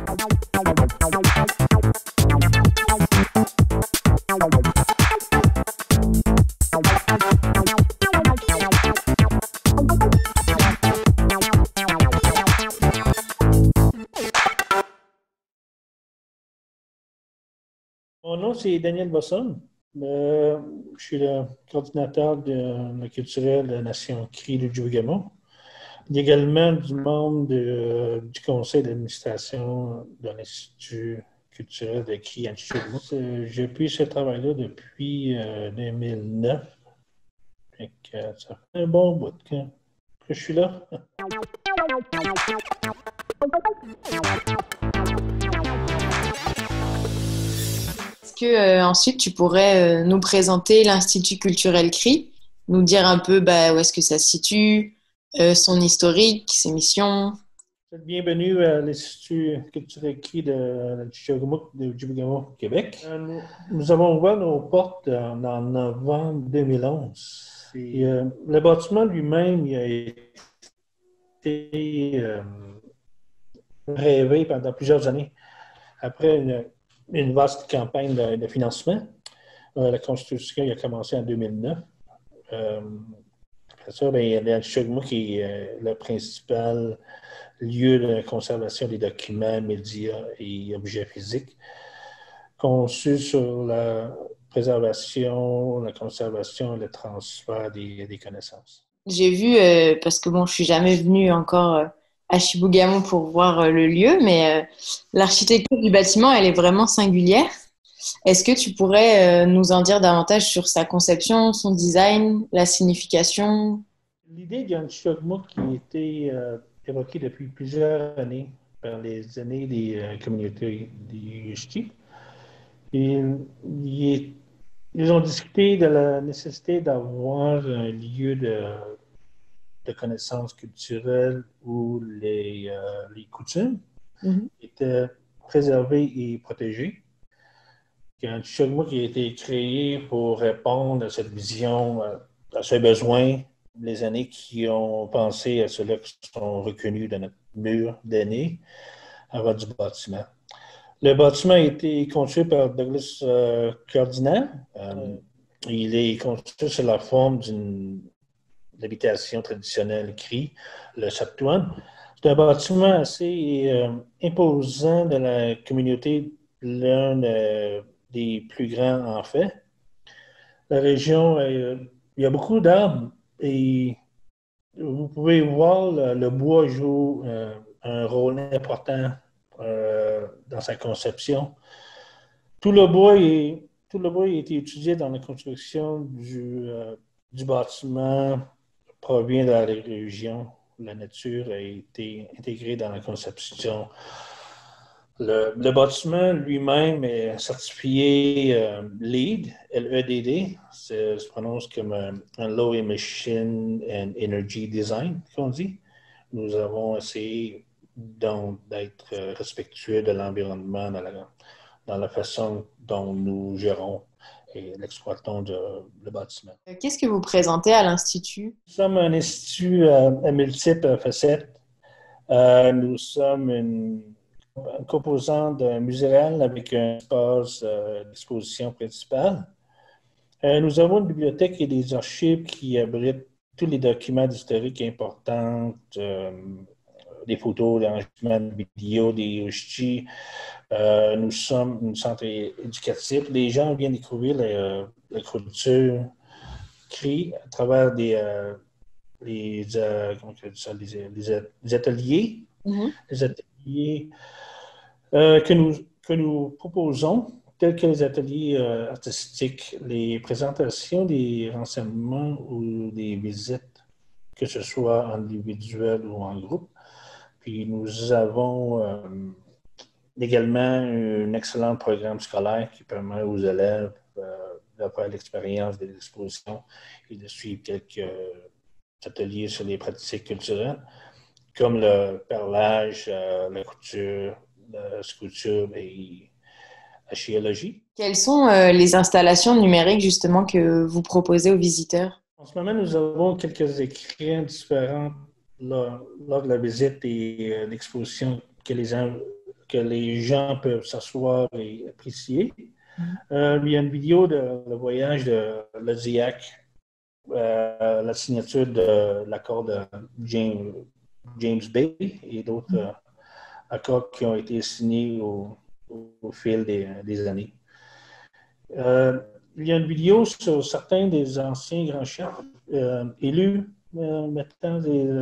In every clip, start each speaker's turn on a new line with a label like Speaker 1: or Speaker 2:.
Speaker 1: Mon nom, c'est Daniel Bosson. Je suis le coordinateur de la culturelle de la Nation Cri du Djibouti. Il y a également du membre du conseil d'administration de l'Institut culturel de Cri en Djibouti. J'ai pris ce travail-là depuis 2009. Ça fait un bon bout que je suis là.
Speaker 2: Est-ce que ensuite tu pourrais nous présenter l'Institut culturel CRI, nous dire un peu où est-ce que ça se situe, son historique, ses missions?
Speaker 1: Bienvenue à l'Institut culturel CRI de Djibouti, Québec. Nous avons ouvert nos portes en novembre 2011. Le bâtiment lui-même il a été rêvé pendant plusieurs années. Après une vaste campagne de financement, la construction a commencé en 2009. Après ça, il y a l'Institut qui est le principal lieu de conservation des documents, médias et objets physiques, conçu sur la préservation, la conservation et le transfert des connaissances.
Speaker 2: J'ai vu, parce que je suis jamais venue encore à Chibougamau pour voir le lieu, mais l'architecture du bâtiment, elle est vraiment singulière. Est-ce que tu pourrais nous en dire davantage sur sa conception, son design, la signification?
Speaker 1: L'idée d'Yann Chogmuk qui a été évoquée depuis plusieurs années par les années des communautés des Ch'tis. Ils ont discuté de la nécessité d'avoir un lieu de connaissances culturelles où les coutumes étaient préservées et protégées. Un Chogmuk qui a été créé pour répondre à cette vision, à ce besoin, les années qui ont pensé à ceux-là qui sont reconnus dans notre mur d'aînés avant du bâtiment. Le bâtiment a été construit par Douglas Cardinal. Il est construit sur la forme d'une habitation traditionnelle CRI, le Saptuan. C'est un bâtiment assez imposant de la communauté, l'un des plus grands en fait. La région, il y a beaucoup d'arbres et vous pouvez voir le bois joue un rôle important dans sa conception. Tout le bois a été étudié dans la construction du bâtiment, provient de la région. La nature a été intégrée dans la conception. Le bâtiment lui-même est certifié LEED, L-E-D-D. Ça se prononce comme un Low Emission and Energy Design, qu'on dit. Nous avons essayé donc d'être respectueux de l'environnement dans la façon dont nous gérons et l'exploitons le bâtiment.
Speaker 2: Qu'est-ce que vous présentez à l'Institut?
Speaker 1: Nous sommes un institut à multiples facettes. Nous sommes une composante d'un muséal avec un espace d'exposition principal. Nous avons une bibliothèque et des archives qui abritent tous les documents historiques importants, des photos, des enregistrements de vidéos, des Ch'tis. Nous sommes un centre éducatif. Les gens viennent découvrir la culture CRI à travers les ateliers. Les ateliers que nous proposons, tels que les ateliers artistiques, les présentations des renseignements ou des visites, que ce soit en individuel ou en groupe. Puis nous avons également un excellent programme scolaire qui permet aux élèves d'avoir l'expérience de l'exposition et de suivre quelques ateliers sur les pratiques culturelles, comme le perlage, la couture, la sculpture et la chiologie.
Speaker 2: Quelles sont les installations numériques justement que vous proposez aux visiteurs?
Speaker 1: En ce moment, nous avons quelques écrits différents lors de la visite et l'exposition que les gens que les gens peuvent s'asseoir et apprécier. Il y a une vidéo de le voyage de l'Osiac, la signature de l'accord de James Bay et d'autres accords qui ont été signés au fil des années. Il y a une vidéo sur certains des anciens grands chefs élus mettant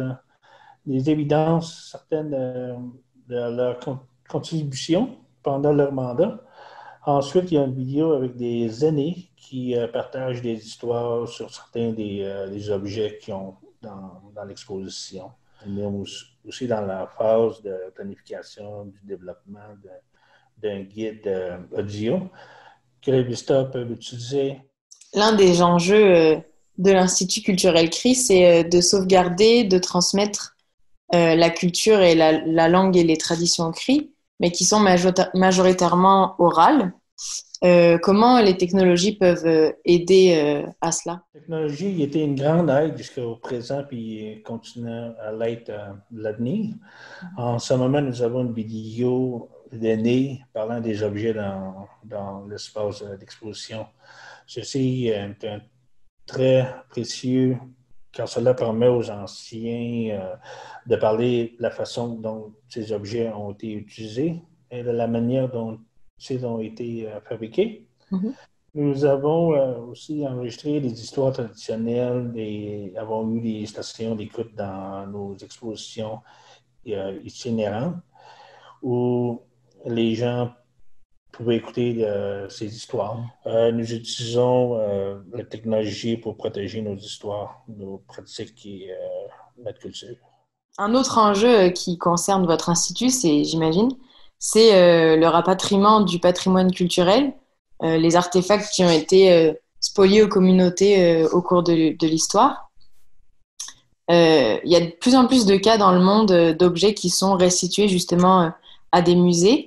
Speaker 1: des évidences certaines de leur contribution pendant leur mandat. Ensuite, il y a une vidéo avec des aînés qui partagent des histoires sur certains des objets qu'ils ont dans l'exposition. On est aussi dans la phase de planification du développement d'un guide audio que les visiteurs peuvent utiliser.
Speaker 2: L'un des enjeux de l'Institut culturel CRI, c'est de sauvegarder, de transmettre la culture et la langue et les traditions CRI, mais qui sont majoritairement orales. Comment les technologies peuvent aider à cela?
Speaker 1: La technologie était une grande aide jusqu'au présent, puis continue à l'être l'avenir. En ce moment, nous avons une vidéo d'aînés parlant des objets dans l'espace d'exposition. Ceci est très précieux car cela permet aux anciens de parler de la façon dont ces objets ont été utilisés et de la manière dont ils ont été fabriqués. Mm-hmm. Nous avons aussi enregistré des histoires traditionnelles et avons eu des stations d'écoute dans nos expositions itinérantes où les gens pouvaient écouter ces histoires. Nous utilisons la technologie pour protéger nos histoires, nos pratiques et notre culture.
Speaker 2: Un autre enjeu qui concerne votre institut, j'imagine, c'est le rapatriement du patrimoine culturel, les artefacts qui ont été spoliés aux communautés au cours de l'histoire. Il y a de plus en plus de cas dans le monde d'objets qui sont restitués justement à des musées.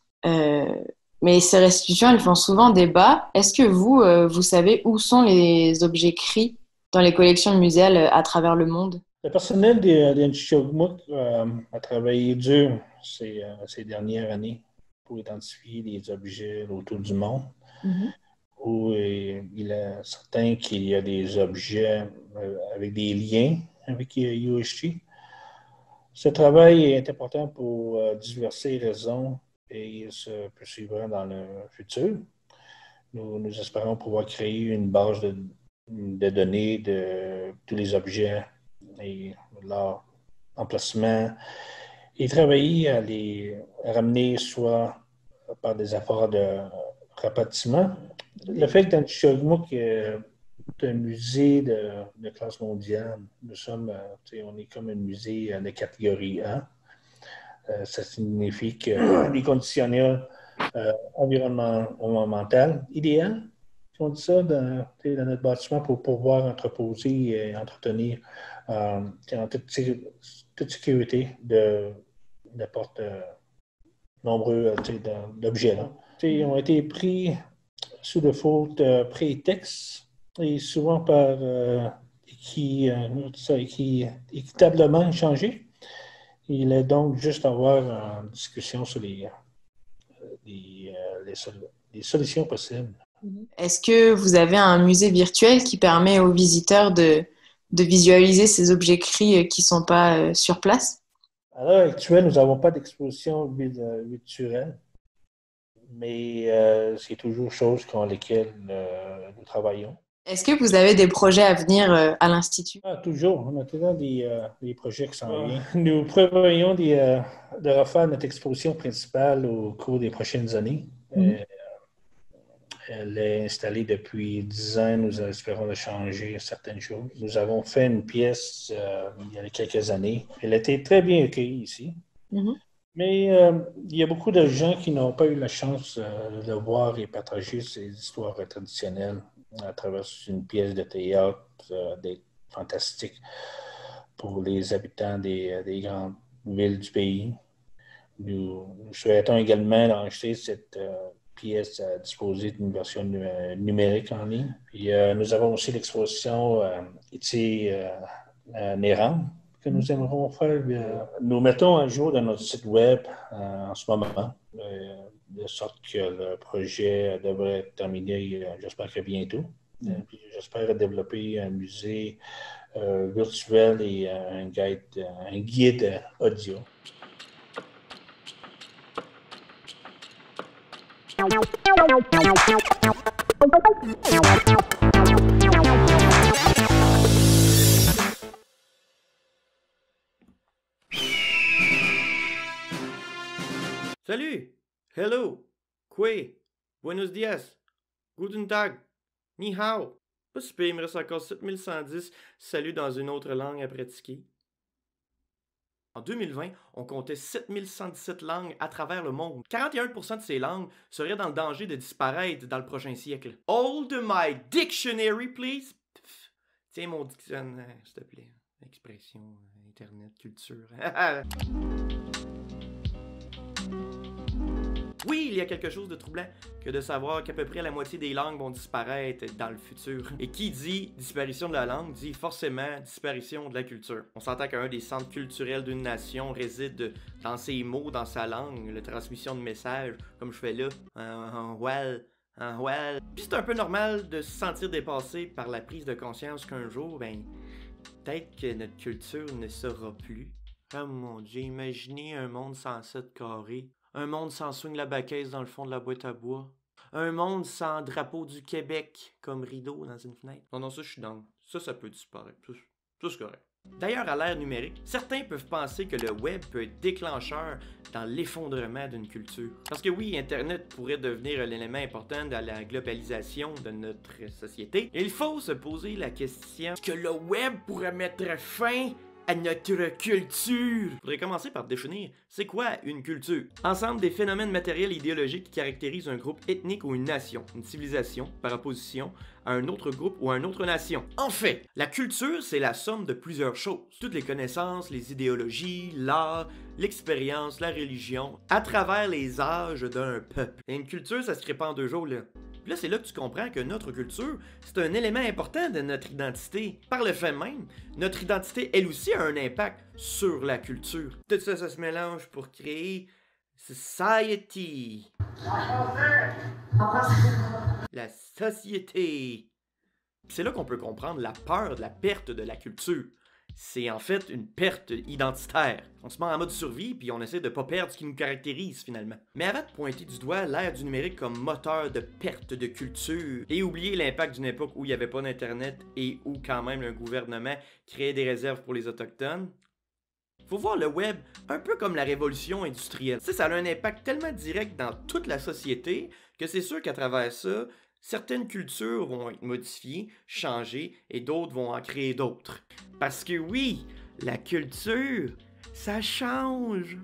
Speaker 2: Mais ces restitutions, elles font souvent débat. Est-ce que vous savez où sont les objets CRI dans les collections muséales à travers le monde?
Speaker 1: Le personnel d'Institut Ogmuk a travaillé dur ces dernières années pour identifier les objets autour du monde. Mm-hmm. Où il est certain qu'il y a des objets avec des liens avec UHT. Ce travail est important pour diverses raisons et se poursuivra dans le futur. Nous espérons pouvoir créer une base de données de tous les objets et leur emplacement et travailler à les ramener soit par des efforts de rapatriement. Le fait que dans Chogmouk, c'est un musée de classe mondiale. On est comme un musée de catégorie 1. Ça signifie que les conditions environnementales idéales, si on dit ça, dans notre bâtiment pour pouvoir entreposer et entretenir en toute sécurité de n'importe nombreux d'objets. Ils ont été pris sous de faute prétexte et souvent par qui équitablement changé. Il est donc juste à avoir une discussion sur les solutions possibles.
Speaker 2: Est-ce que vous avez un musée virtuel qui permet aux visiteurs de visualiser ces objets CRI qui ne sont pas sur place?
Speaker 1: À l'heure actuelle, nous n'avons pas d'exposition virtuelle, mais c'est toujours chose sur lesquelles nous travaillons.
Speaker 2: Est-ce que vous avez des projets à venir à l'Institut?
Speaker 1: Toujours. On a toujours des projets qui s'en viennent. Nous prévoyons de refaire notre exposition principale au cours des prochaines années. Mm-hmm. Elle est installée depuis 10 ans. Nous espérons de changer certaines choses. Nous avons fait une pièce il y a quelques années. Elle a été très bien accueillie ici. Mm-hmm. Mais il y a beaucoup de gens qui n'ont pas eu la chance de voir et partager ces histoires traditionnelles à travers une pièce de théâtre fantastique pour les habitants des grandes villes du pays. Nous souhaitons également enregistrer cette pièce à disposer d'une version numérique en ligne. Puis, nous avons aussi l'exposition Iti Néran, que nous aimerons faire. Nous mettons à jour dans notre site web en ce moment, de sorte que le projet devrait être terminé, j'espère que bientôt. Puis j'espère développer un musée virtuel et un guide audio.
Speaker 3: Salut! Hello! Kwe! Buenos dias! Guten Tag! Ni hao! Pas super, il me reste encore 7110 saluts dans une autre langue à pratiquer. En 2020, on comptait 7117 langues à travers le monde. 41% de ces langues seraient dans le danger de disparaître dans le prochain siècle. Hold my dictionary, please! Tiens mon dictionnaire, s'il te plaît. Expression, internet, culture. Oui, il y a quelque chose de troublant que de savoir qu'à peu près la moitié des langues vont disparaître dans le futur. Et qui dit disparition de la langue dit forcément disparition de la culture. On s'entend qu'un des centres culturels d'une nation réside dans ses mots, dans sa langue, la transmission de messages, comme je fais là. Well. Puis c'est un peu normal de se sentir dépassé par la prise de conscience qu'un jour, peut-être que notre culture ne sera plus. Oh mon Dieu, imaginez un monde sans 7 carrés. Un monde sans swing la baquette dans le fond de la boîte à bois. Un monde sans drapeau du Québec comme rideau dans une fenêtre. Non, ça, je suis dans. Ça peut disparaître. Ça, c'est correct. D'ailleurs, à l'ère numérique, certains peuvent penser que le web peut être déclencheur dans l'effondrement d'une culture. Parce que oui, Internet pourrait devenir l'élément important dans la globalisation de notre société. Il faut se poser la question, est-ce que le web pourrait mettre fin à notre culture? Je voudrais commencer par définir, c'est quoi une culture? Ensemble des phénomènes matériels et idéologiques qui caractérisent un groupe ethnique ou une nation, une civilisation, par opposition à un autre groupe ou à une autre nation. En fait, la culture, c'est la somme de plusieurs choses. Toutes les connaissances, les idéologies, l'art, l'expérience, la religion, à travers les âges d'un peuple. Et une culture, ça se crée pas en 2 jours, là. Puis là, c'est là que tu comprends que notre culture, c'est un élément important de notre identité. Par le fait même, notre identité, elle aussi, a un impact sur la culture. Tout ça, ça se mélange pour créer society. La société. C'est là qu'on peut comprendre la peur de la perte de la culture. C'est en fait une perte identitaire. On se met en mode survie puis on essaie de pas perdre ce qui nous caractérise finalement. Mais avant de pointer du doigt l'ère du numérique comme moteur de perte de culture et oublier l'impact d'une époque où il n'y avait pas d'internet et où quand même le gouvernement créait des réserves pour les autochtones, faut voir le web un peu comme la révolution industrielle. Tu sais, ça a un impact tellement direct dans toute la société que c'est sûr qu'à travers ça, certaines cultures vont être modifiées, changées, et d'autres vont en créer d'autres. Parce que oui, la culture, ça change.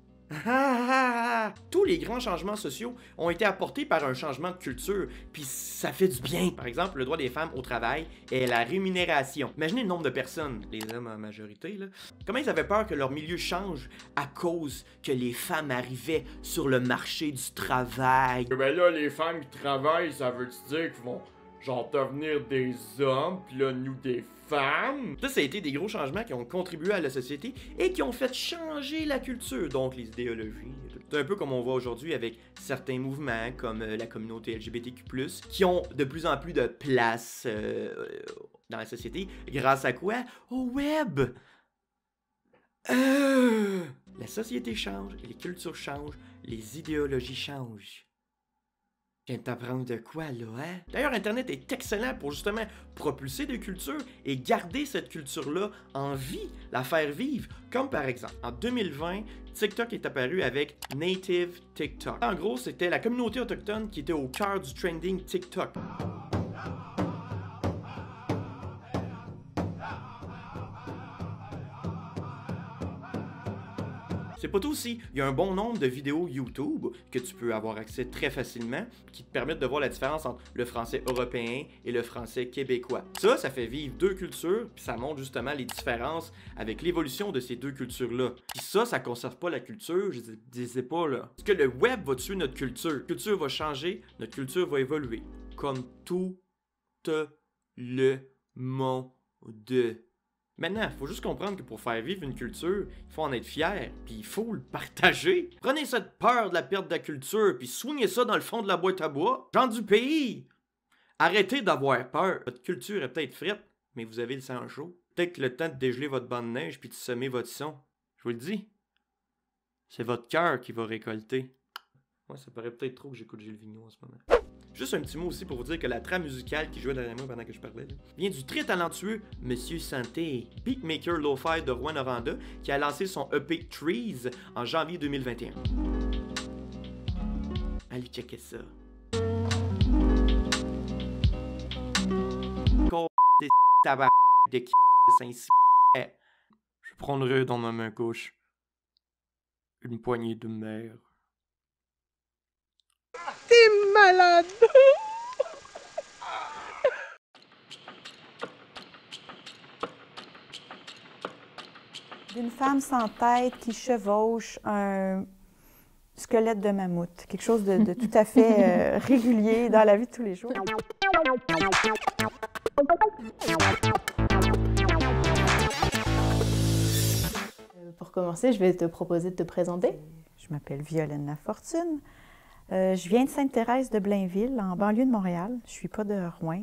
Speaker 3: Tous les grands changements sociaux ont été apportés par un changement de culture, puis ça fait du bien. Par exemple, le droit des femmes au travail et la rémunération. Imaginez le nombre de personnes, les hommes en majorité, là, comment ils avaient peur que leur milieu change à cause que les femmes arrivaient sur le marché du travail.
Speaker 4: Ben là, les femmes qui travaillent, ça veut dire qu'ils vont genre devenir des hommes, puis là, nous des femmes?
Speaker 3: Ça a été des gros changements qui ont contribué à la société et qui ont fait changer la culture, donc les idéologies. C'est un peu comme on voit aujourd'hui avec certains mouvements comme la communauté LGBTQ+, qui ont de plus en plus de place dans la société. Grâce à quoi? Au web! La société change, les cultures changent, les idéologies changent. Je viens de t'apprendre de quoi, là, hein? D'ailleurs, Internet est excellent pour justement propulser des cultures et garder cette culture-là en vie, la faire vivre. Comme par exemple, en 2020, TikTok est apparu avec Native TikTok. En gros, c'était la communauté autochtone qui était au cœur du trending TikTok. C'est pas tout aussi, il y a un bon nombre de vidéos YouTube que tu peux avoir accès très facilement qui te permettent de voir la différence entre le français européen et le français québécois. Ça fait vivre 2 cultures, puis ça montre justement les différences avec l'évolution de ces 2 cultures-là. Puis ça conserve pas la culture, je disais pas là. Est-ce que le web va tuer notre culture? Notre culture va changer, notre culture va évoluer. Comme tout le monde. Maintenant, il faut juste comprendre que pour faire vivre une culture, il faut en être fier, puis il faut le partager. Prenez cette peur de la perte de la culture, puis soignez ça dans le fond de la boîte à bois. Gens du pays, arrêtez d'avoir peur. Votre culture est peut-être frette, mais vous avez le sang chaud. Peut-être que le temps de dégeler votre banc de neige puis de semer votre son. Je vous le dis, c'est votre cœur qui va récolter. Ouais, ça paraît peut-être trop que j'écoute Gilles Vigneault en ce moment. Juste un petit mot aussi pour vous dire que la trame musicale qui jouait derrière moi pendant que je parlais vient du très talentueux Monsieur Santé, beatmaker lo-fi de Rouyn-Noranda, qui a lancé son EP Trees en janvier 2021. Allez checker ça. Des tabac de Saint-Cyr. Je prendrai dans ma main gauche une poignée de mer.
Speaker 5: T'es malade!
Speaker 6: D'une femme sans tête qui chevauche un squelette de mammouth. Quelque chose de tout à fait régulier dans la vie de tous les jours.
Speaker 7: Pour commencer, je vais te proposer de te présenter.
Speaker 6: Je m'appelle Violaine Lafortune. Je viens de Sainte-Thérèse de Blainville, en banlieue de Montréal. Je ne suis pas de Rouyn.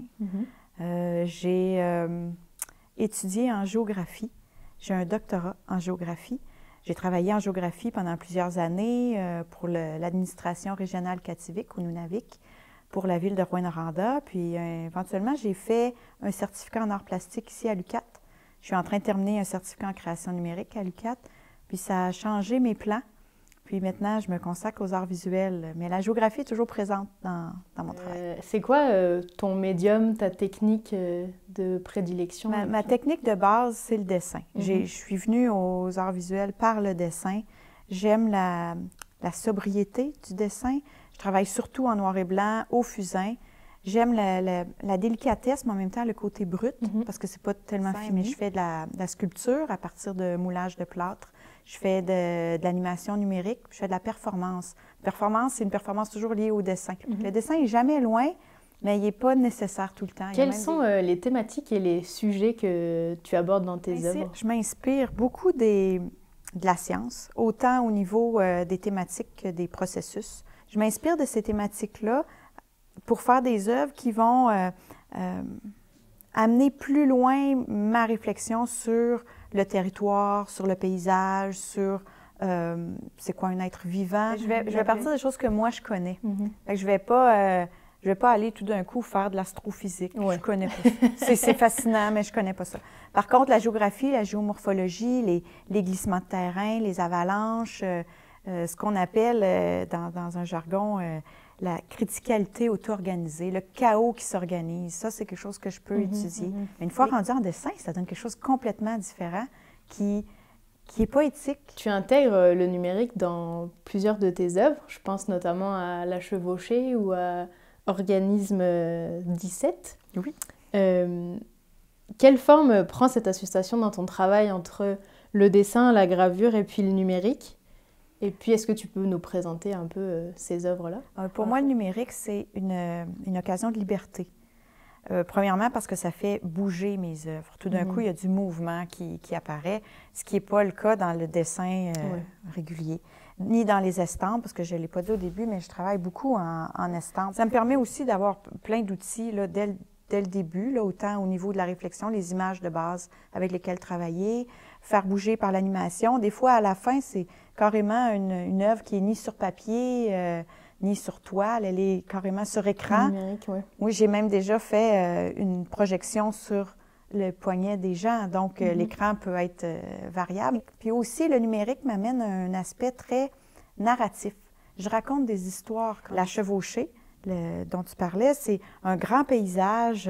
Speaker 6: J'ai étudié en géographie. J'ai un doctorat en géographie. J'ai travaillé en géographie pendant plusieurs années pour l'administration régionale Kativik ou Nunavik, pour la ville de Rouyn-Noranda. Puis éventuellement, j'ai fait un certificat en arts plastiques ici à l'UQAT. Je suis en train de terminer un certificat en création numérique à l'UQAT. Puis ça a changé mes plans. Puis maintenant, je me consacre aux arts visuels. Mais la géographie est toujours présente dans mon travail.
Speaker 7: C'est quoi ton médium, ta technique de prédilection?
Speaker 6: Ma technique de base, c'est le dessin. Je suis venue aux arts visuels par le dessin. J'aime la sobriété du dessin. Je travaille surtout en noir et blanc, au fusain. J'aime la délicatesse, mais en même temps le côté brut, parce que c'est pas tellement fini. Je fais de la sculpture à partir de moulage de plâtre. Je fais de l'animation numérique, je fais de la performance. Performance, c'est une performance toujours liée au dessin. Le dessin n'est jamais loin, mais il n'est pas nécessaire tout le temps.
Speaker 7: Quelles sont les thématiques et les sujets que tu abordes dans tes œuvres?
Speaker 6: Je m'inspire beaucoup de la science, autant au niveau des thématiques que des processus. Je m'inspire de ces thématiques-là pour faire des œuvres qui vont amener plus loin ma réflexion sur le territoire, sur le paysage, sur c'est quoi un être vivant. Je vais partir des choses que moi je connais. Fait que je vais pas aller tout d'un coup faire de l'astrophysique. Je connais pas ça. C'est fascinant, mais je connais pas ça. Par contre, la géographie, la géomorphologie, les glissements de terrain, les avalanches, ce qu'on appelle dans un jargon la criticalité auto-organisée, le chaos qui s'organise, ça, c'est quelque chose que je peux étudier. Une fois rendu en dessin, ça donne quelque chose de complètement différent qui est poétique.
Speaker 7: Tu intègres le numérique dans plusieurs de tes œuvres. Je pense notamment à La Chevauchée ou à Organisme 17.
Speaker 6: Oui.
Speaker 7: Quelle forme prend cette association dans ton travail entre le dessin, la gravure et puis le numérique? Et puis, est-ce que tu peux nous présenter un peu ces œuvres-là?
Speaker 6: Pour moi, le numérique, c'est une occasion de liberté. Premièrement, parce que ça fait bouger mes œuvres. Tout d'un coup, il y a du mouvement qui apparaît, ce qui n'est pas le cas dans le dessin régulier, ni dans les estampes, parce que je ne l'ai pas dit au début, mais je travaille beaucoup en estampes. Ça me permet aussi d'avoir plein d'outils dès le début, là, autant au niveau de la réflexion, les images de base avec lesquelles travailler, faire bouger par l'animation. Des fois, à la fin, c'est carrément une œuvre qui est ni sur papier, ni sur toile, elle est carrément sur écran.
Speaker 7: Numérique, oui.
Speaker 6: Oui, j'ai même déjà fait une projection sur le poignet des gens, donc l'écran peut être variable. Puis aussi, le numérique m'amène un aspect très narratif. Je raconte des histoires. La Chevauchée, dont tu parlais, c'est un grand paysage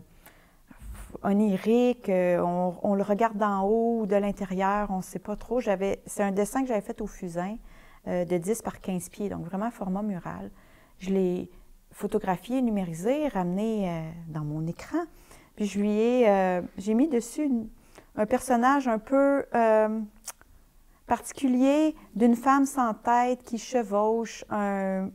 Speaker 6: onirique, on le regarde d'en haut ou de l'intérieur, on ne sait pas trop. C'est un dessin que j'avais fait au fusain de 10 par 15 pieds, donc vraiment format mural. Je l'ai photographié, numérisé, ramené dans mon écran, puis j'ai mis dessus un personnage un peu particulier d'une femme sans tête qui chevauche un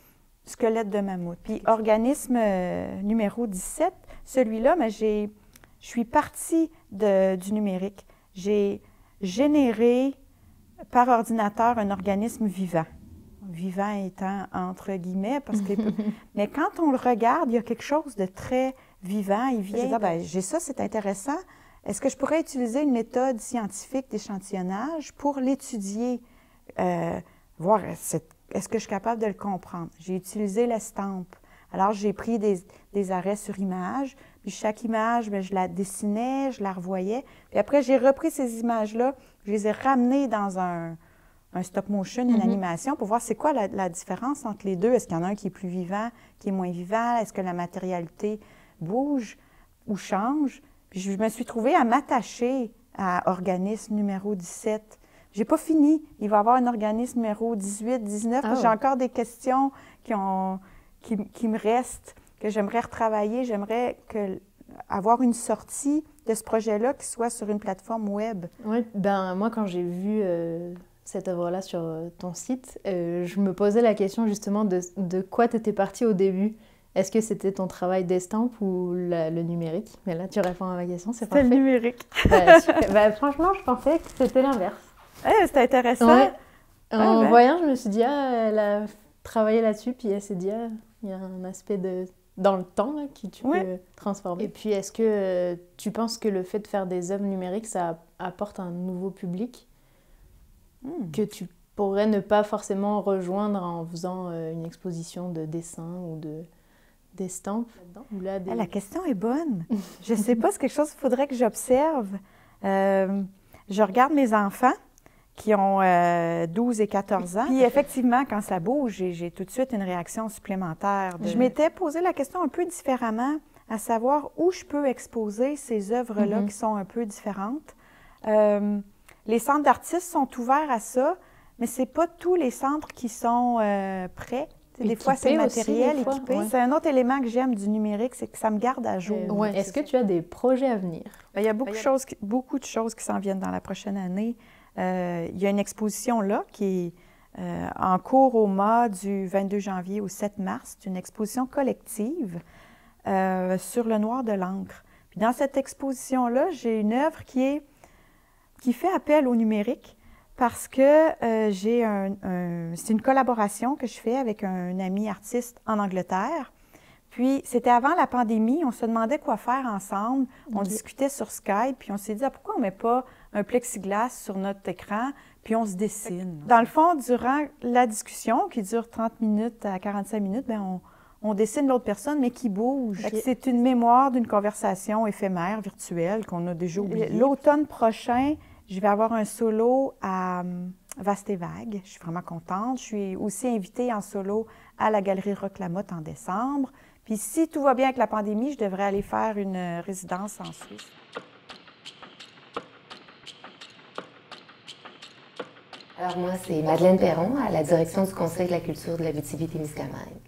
Speaker 6: squelette de mammouth. Puis organisme numéro 17, celui-là, mais j'ai je suis partie du numérique. J'ai généré par ordinateur un organisme vivant. Vivant étant entre guillemets, parce que... Mais quand on le regarde, il y a quelque chose de très vivant. Il vient... j'ai ça, c'est intéressant. Est-ce que je pourrais utiliser une méthode scientifique d'échantillonnage pour l'étudier, voir est-ce que je suis capable de le comprendre? J'ai utilisé l'estampe. Alors, j'ai pris des arrêts sur image, puis chaque image, bien, je la dessinais, je la revoyais. Puis après, j'ai repris ces images-là, je les ai ramenées dans un stop motion, une animation, pour voir c'est quoi la différence entre les deux. Est-ce qu'il y en a un qui est plus vivant, qui est moins vivant? Est-ce que la matérialité bouge ou change? Puis je me suis trouvée à m'attacher à organisme numéro 17. J'ai pas fini. Il va y avoir un organisme numéro 18, 19. Oh. J'ai encore des questions qui me restent, que j'aimerais retravailler. J'aimerais avoir une sortie de ce projet-là qui soit sur une plateforme web.
Speaker 7: Oui, ben moi, quand j'ai vu cette œuvre-là sur ton site, je me posais la question justement de quoi tu étais partie au début. Est-ce que c'était ton travail d'estampe ou le numérique? Mais là, tu réponds à ma question, c'est parfait.
Speaker 6: C'est le numérique.
Speaker 7: Franchement, je pensais que c'était l'inverse.
Speaker 6: C'était intéressant.
Speaker 7: Ouais. En voyant, je me suis dit, elle a travaillé là-dessus, puis elle s'est dit, il y a un aspect dans le temps là, que tu peux transformer. Et puis, est-ce que tu penses que le fait de faire des œuvres numériques, ça apporte un nouveau public que tu pourrais ne pas forcément rejoindre en faisant une exposition de dessin ou d'estampes?
Speaker 6: La question est bonne. Je ne sais pas, c'est quelque chose qu'il faudrait que j'observe. Je regarde mes enfants qui ont 12 et 14 ans. Puis effectivement, quand ça bouge, j'ai tout de suite une réaction supplémentaire. Je m'étais posé la question un peu différemment, à savoir où je peux exposer ces œuvres-là qui sont un peu différentes. Les centres d'artistes sont ouverts à ça, mais ce n'est pas tous les centres qui sont prêts. Des fois, c'est matériel, équipé. Ouais. C'est un autre élément que j'aime du numérique, c'est que ça me garde à jour.
Speaker 7: Est-ce que tu as des projets à venir?
Speaker 6: Il y a beaucoup de choses qui s'en viennent dans la prochaine année. Il y a une exposition là qui est en cours au MA du 22 janvier au 7 mars. C'est une exposition collective sur le noir de l'encre. Puis dans cette exposition-là, j'ai une œuvre qui fait appel au numérique. Parce que c'est une collaboration que je fais avec un ami artiste en Angleterre. Puis, c'était avant la pandémie, on se demandait quoi faire ensemble. On discutait sur Skype, puis on s'est dit, pourquoi on ne met pas un plexiglas sur notre écran, puis on se dessine. Dans le fond, durant la discussion, qui dure 30 minutes à 45 minutes, bien, on dessine l'autre personne, mais qui bouge. C'est une mémoire d'une conversation éphémère, virtuelle, qu'on a déjà oubliée. L'automne prochain, je vais avoir un solo à Vaste et Vague. Je suis vraiment contente. Je suis aussi invitée en solo à la Galerie Roch Lamotte en décembre. Puis si tout va bien avec la pandémie, je devrais aller faire une résidence en Suisse.
Speaker 8: Alors moi, c'est Madeleine Perron, à la direction du Conseil de la culture de l'Abitibi-Témiscamingue.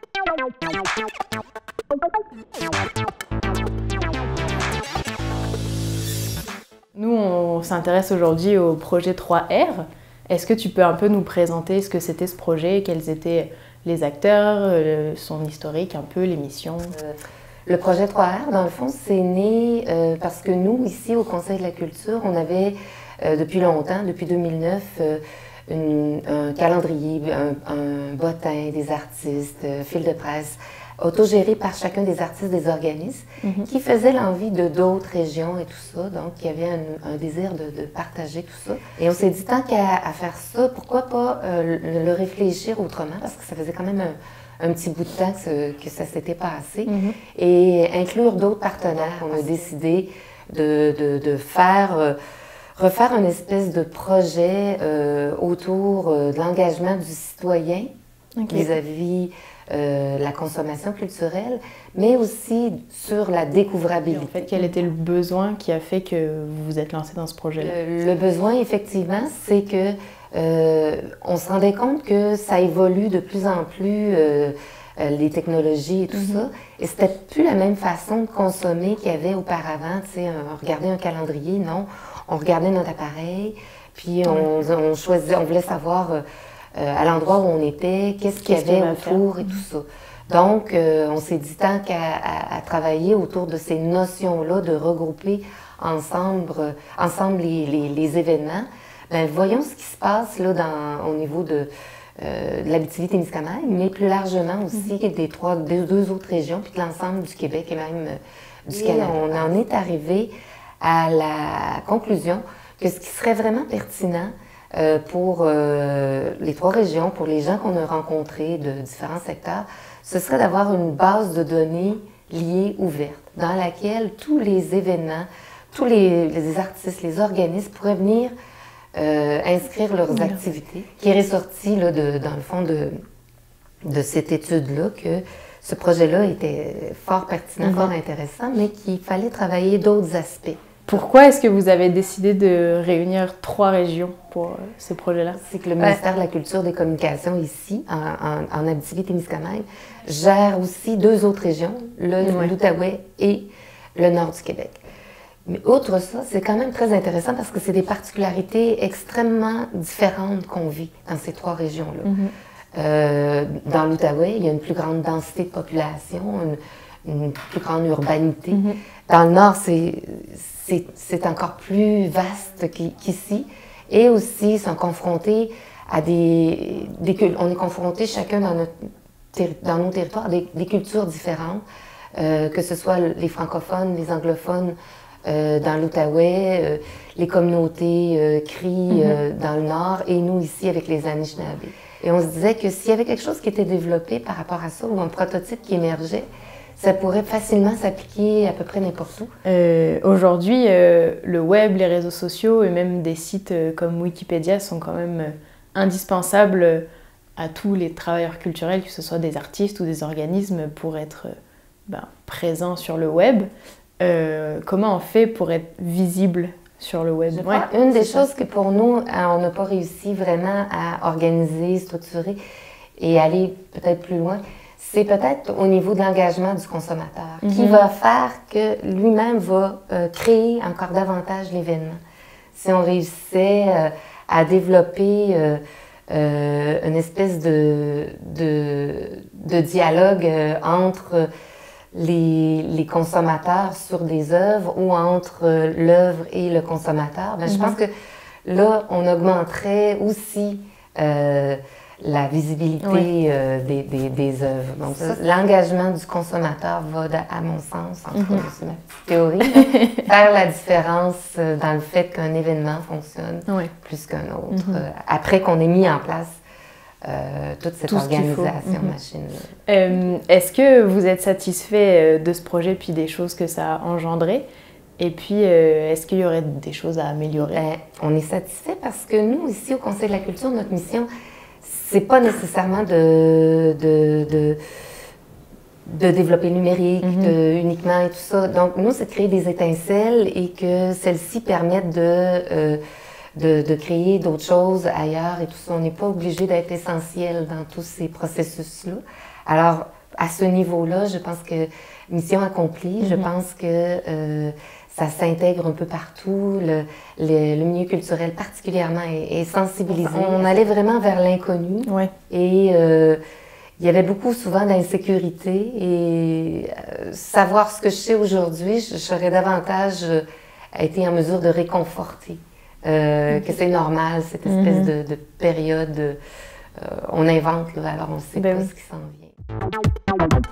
Speaker 7: Nous, on s'intéresse aujourd'hui au projet 3R. Est-ce que tu peux un peu nous présenter ce que c'était ce projet, quels étaient les acteurs, son historique, un peu les missions?
Speaker 8: Le projet 3R, dans le fond, c'est né parce que nous, ici, au Conseil de la culture, on avait depuis longtemps, depuis 2009, un calendrier, un bottin des artistes, fil de presse, autogéré par chacun des artistes des organismes, qui faisaient l'envie de d'autres régions et tout ça. Donc, il y avait un désir de partager tout ça. Et on s'est dit, tant qu'à faire ça, pourquoi pas le réfléchir autrement, parce que ça faisait quand même un petit bout de temps que ça s'était passé, et inclure d'autres partenaires. On a décidé de refaire une espèce de projet autour de l'engagement du citoyen vis-à-vis la consommation culturelle, mais aussi sur la découvrabilité.
Speaker 7: En fait, quel était le besoin qui a fait que vous vous êtes lancé dans ce projet-là?
Speaker 8: Le besoin, effectivement, c'est que on se rendait compte que ça évolue de plus en plus, les technologies et tout ça, et c'était plus la même façon de consommer qu'il y avait auparavant. Tu sais, on regardait un calendrier, non, on regardait notre appareil, puis on choisissait, on voulait savoir à l'endroit où on était, qu'est-ce qu'il y avait autour et tout ça. Donc, on s'est dit tant qu'à travailler autour de ces notions-là, de regrouper ensemble les événements, ben, voyons ce qui se passe là, au niveau de l'Abitibi-Témiscamingue, mais plus largement aussi des deux autres régions, puis de l'ensemble du Québec et même du Canada. On en est arrivé à la conclusion que ce qui serait vraiment pertinent pour les 3 régions, pour les gens qu'on a rencontrés de différents secteurs, ce serait d'avoir une base de données liée ouverte, dans laquelle tous les événements, tous les artistes, les organismes pourraient venir inscrire leurs activités, qui est ressorti là, dans le fond de cette étude-là, que ce projet-là était fort pertinent, fort intéressant, mais qu'il fallait travailler d'autres aspects.
Speaker 7: Pourquoi est-ce que vous avez décidé de réunir 3 régions pour ce projet-là?
Speaker 8: C'est que le ministère de la Culture et des Communications ici, en Abitibi-Témiscamingue, gère aussi 2 autres régions, l'Outaouais et le nord du Québec. Mais outre ça, c'est quand même très intéressant parce que c'est des particularités extrêmement différentes qu'on vit dans ces 3 régions-là. Dans l'Outaouais, il y a une plus grande densité de population, une plus grande urbanité. Dans le nord, c'est encore plus vaste qu'ici. Et aussi, ils sont confrontés à on est confrontés chacun dans nos territoires à des cultures différentes, que ce soit les francophones, les anglophones, dans l'Outaouais, les communautés Cri dans le nord, et nous ici avec les Anishinaabe. Et on se disait que s'il y avait quelque chose qui était développé par rapport à ça, ou un prototype qui émergeait, ça pourrait facilement s'appliquer à peu près n'importe où.
Speaker 7: Aujourd'hui, le web, les réseaux sociaux et même des sites comme Wikipédia sont quand même indispensables à tous les travailleurs culturels, que ce soit des artistes ou des organismes, pour être présents sur le web. Comment on fait pour être visible sur le web?
Speaker 8: Une des choses que pour nous, on n'a pas réussi vraiment à organiser, structurer et aller peut-être plus loin, c'est peut-être au niveau de l'engagement du consommateur, qui va faire que lui-même va créer encore davantage l'événement. Si on réussissait à développer une espèce de dialogue entre les consommateurs sur des œuvres ou entre l'œuvre et le consommateur, je pense que là, on augmenterait aussi la visibilité des œuvres. Donc, l'engagement du consommateur va, à mon sens, en tout cas, c'est ma petite théorie, faire la différence dans le fait qu'un événement fonctionne plus qu'un autre. Après qu'on ait mis en place toute cette organisation machine-là.
Speaker 7: Est-ce que vous êtes satisfait de ce projet puis des choses que ça a engendré? Et puis, est-ce qu'il y aurait des choses à améliorer?
Speaker 8: On est satisfait parce que nous, ici, au Conseil de la Culture, notre mission, c'est pas nécessairement de développer le numérique uniquement et tout ça. Donc, nous, c'est de créer des étincelles et que celles-ci permettent de créer d'autres choses ailleurs et tout ça. On n'est pas obligé d'être essentiel dans tous ces processus-là. Alors, à ce niveau-là, je pense que mission accomplie, je pense que ça s'intègre un peu partout. Le milieu culturel particulièrement est sensibilisé. On allait vraiment vers l'inconnu. Et il y avait beaucoup souvent d'insécurité. Et savoir ce que je sais aujourd'hui, je serais davantage été en mesure de réconforter. Que c'est normal, cette espèce de période. On invente, là, alors on ne sait pas ce qui s'en vient.